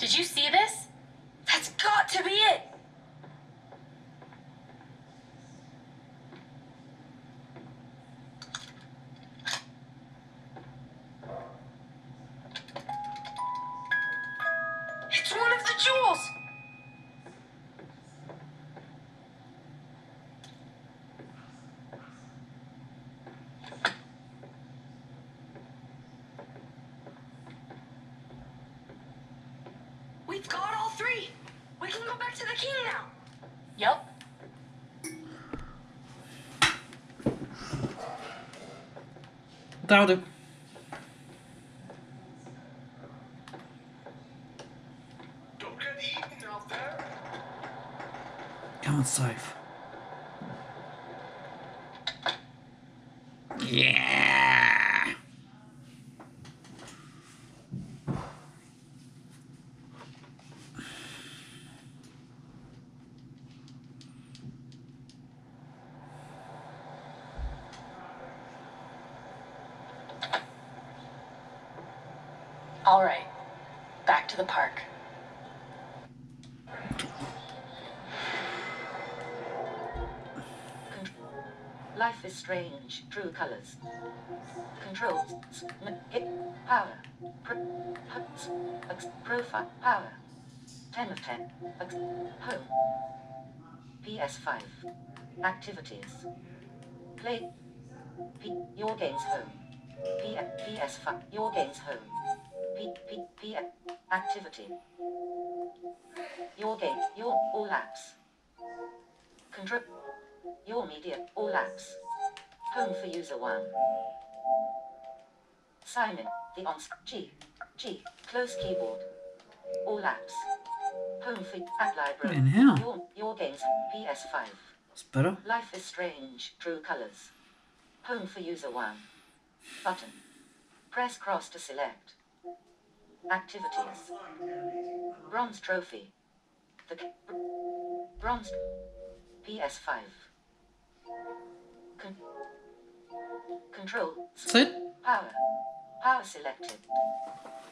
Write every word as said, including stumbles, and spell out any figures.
Did you see this? That's got to be it! It's one of the jewels! We've got all three! We can go back to the king now! Yep. That'll do. Don't get eaten out there. Come on, safe. Yeah. All right. Back to the park. Life is strange. True colors. Controls. Hit. Power. Pro. Huts. Profile. Power. ten of ten. Home. P S five. Activities. Play. P. Your games home. P. P S five. Your games home. P. P. P. Activity. Your game. Your all apps. Control. Your media. All apps. Home for user one. Sign in. The on G. G. Close keyboard. All apps. Home for app library. In here. Your your games. P S five. That's better. Life is strange. True colors. Home for user one. Button. Press cross to select. Activities. Bronze trophy. The bronze. P S five. Con control. That's it. Power. Power selected.